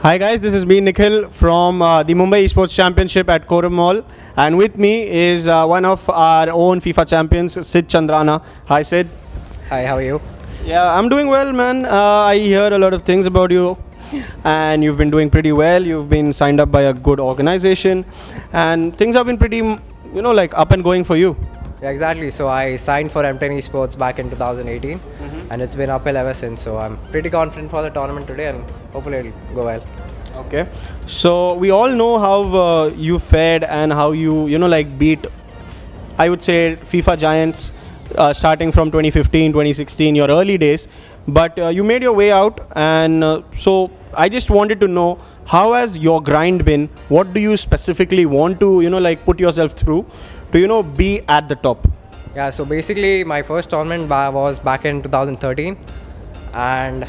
Hi guys, this is me Nikhil from the Mumbai Esports Championship at Coram Mall, and with me is one of our own FIFA champions, Sid Chandrana. Hi Sid. Hi, how are you? Yeah, I'm doing well, man. I hear a lot of things about you, and you've been doing pretty well. You've been signed up by a good organization, and things have been pretty, like up and going for you. Yeah, exactly. So I signed for M10 Esports back in 2018, and it's been uphill ever since. So I'm pretty confident for the tournament today, and hopefully it'll go well. Okay. So we all know how you fared and how you, beat, I would say, FIFA giants starting from 2015, 2016, your early days. But you made your way out, and so I just wanted to know, how has your grind been? What do you specifically want to, put yourself through to, be at the top? Yeah, so basically my first tournament was back in 2013, and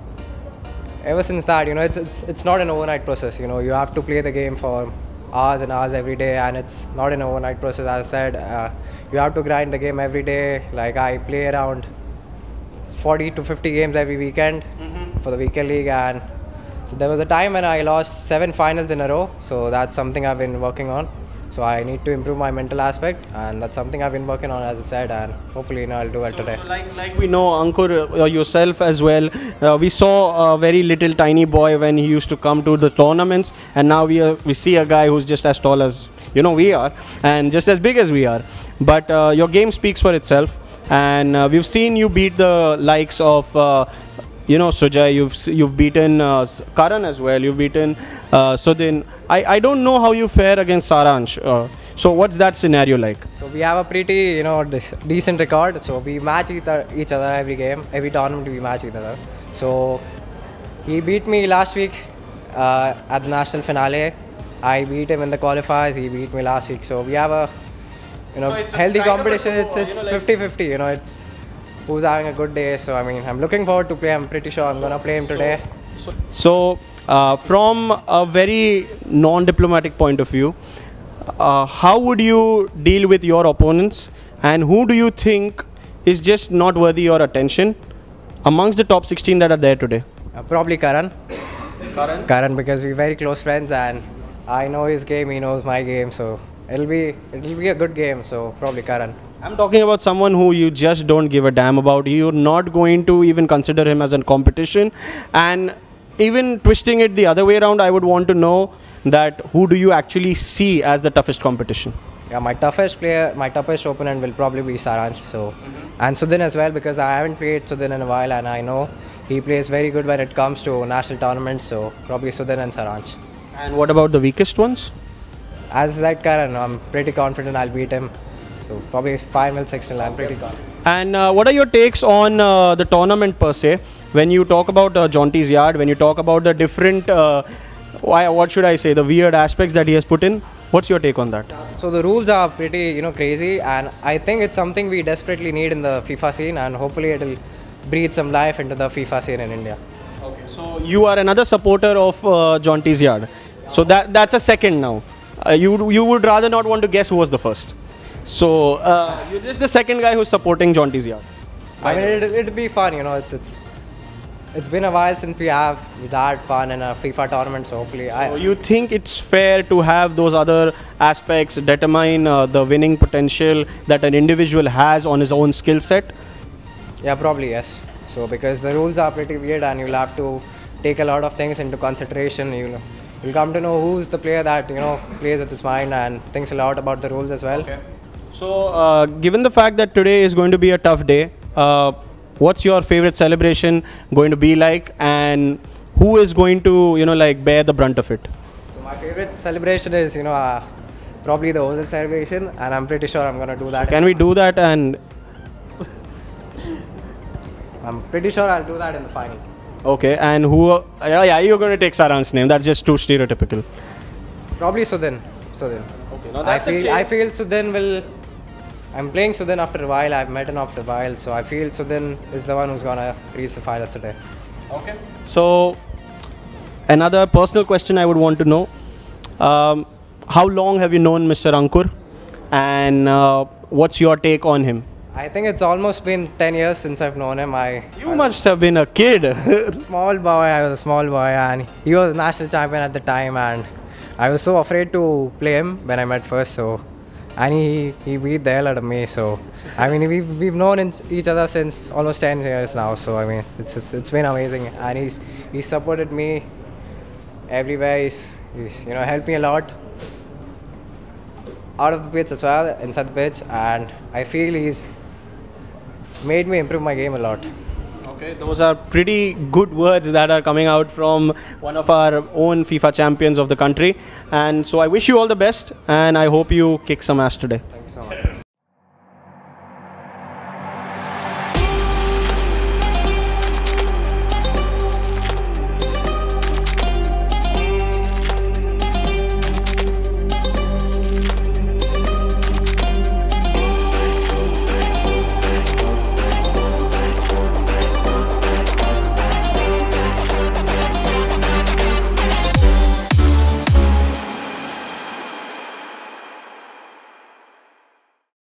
ever since that, it's not an overnight process. You have to play the game for hours and hours every day, and it's not an overnight process. As I said, you have to grind the game every day. Like, I play around 40 to 50 games every weekend for the weekend league, and so there was a time when I lost 7 finals in a row. So that's something I've been working on. So I need to improve my mental aspect, and that's something I've been working on, as I said, and hopefully I'll do well today. So like we know, Ankur, yourself as well, we saw a very little tiny boy when he used to come to the tournaments, and now we see a guy who's just as tall as we are, and just as big as we are. But your game speaks for itself, and we've seen you beat the likes of Sujay. You've beaten Karan as well. You've beaten Sudin. I don't know how you fare against Saransh. So what's that scenario like? So we have a pretty decent record. So we match each other every game, every tournament we match each other. So he beat me last week at the national finale. I beat him in the qualifiers. He beat me last week. So we have a healthy competition. It's 50-50. It's who's having a good day. So I'm looking forward to play. I'm pretty sure I'm gonna play him today. So from a very non-diplomatic point of view, how would you deal with your opponents, and who do you think is just not worthy your attention amongst the top 16 that are there today? Probably Karan. Karan, because we're very close friends, and I know his game, he knows my game, so it'll be a good game. So probably Karan. I'm talking about someone who you just don't give a damn about. You're not going to even consider him as a competition, and even twisting it the other way around, I would want to know that who do you actually see as the toughest competition? Yeah, my toughest opponent will probably be Saransh. So, and Sudin as well, because I haven't played Sudin in a while, and I know he plays very good when it comes to national tournaments. So probably Sudin and Saransh. And what about the weakest ones? As I said, Karan, I'm pretty confident I'll beat him. So probably 5-0, 6-0. I'm pretty confident. And what are your takes on the tournament per se? When you talk about Jonty's Yard, when you talk about the different, what should I say, the weird aspects that he has put in, what's your take on that? So the rules are pretty, crazy, and I think it's something we desperately need in the FIFA scene, and hopefully it'll breathe some life into the FIFA scene in India. Okay, so you are another supporter of Jonty's Yard. So that's a second now. You would rather not want to guess who was the first. So you're just the second guy who's supporting Jonty's Yard. It'll be fun, It's been a while since we've had fun in a FIFA tournament, so hopefully So you think it's fair to have those other aspects determine the winning potential that an individual has on his own skill set? Yeah, probably yes. So because the rules are pretty weird, and you'll have to take a lot of things into consideration. You'll come to know who's the player that plays with his mind and thinks a lot about the rules as well. Okay. So given the fact that today is going to be a tough day, what's your favorite celebration going to be like, and who is going to bear the brunt of it? So my favorite celebration is probably the Ozil celebration, and I'm pretty sure I'm gonna do that. So can we do that? And I'm pretty sure I'll do that in the final. Okay, and who? Yeah, you're going to take Saransh's name. That's just too stereotypical. Probably Sudin. Okay, now that's I feel Sudin will. I'm playing Sudin after a while. I've met him after a while, so I feel Sudin is the one who's gonna reach the finals today. Okay. So another personal question I would want to know: how long have you known Mr. Ankur, and what's your take on him? I think it's almost been 10 years since I've known him. You must have been a kid. Small boy, I was a small boy, and he was national champion at the time, and I was so afraid to play him when I met first. So, and he beat the hell out of me. So, I mean, we've known each other since almost 10 years now. So, I mean, it's been amazing, and he's supported me everywhere. He's helped me a lot out of the pitch as well, inside the pitch, and I feel he's made me improve my game a lot. Okay, those are pretty good words that are coming out from one of our own FIFA champions of the country. And so I wish you all the best, and I hope you kick some ass today. Thank you so much.